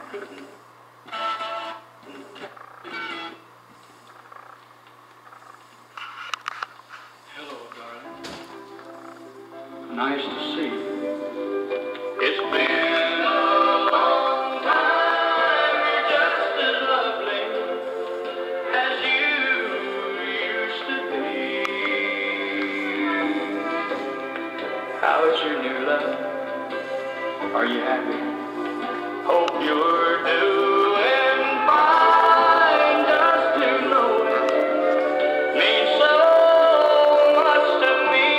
Hello, darling. Nice to see you. It's been a long time. You're just as lovely as you used to be. How is your new love? Are you happy? Hope you're doing fine. Just to know it means so much to me.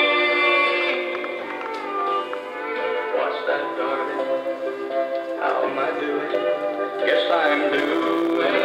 What's that, darling? How am I doing? Guess I'm doing